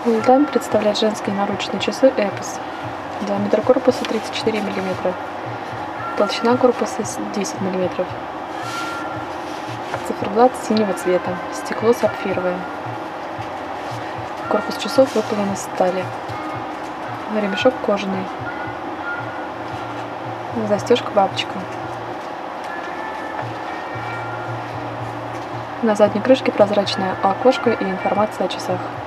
Лдань представляет женские наручные часы Эпос. Диаметр корпуса 34 мм. Толщина корпуса 10 мм. Циферблат синего цвета. Стекло сапфировое. Корпус часов выполнен из стали. Ремешок кожаный. Застежка бабочка. На задней крышке прозрачное окошко и информация о часах.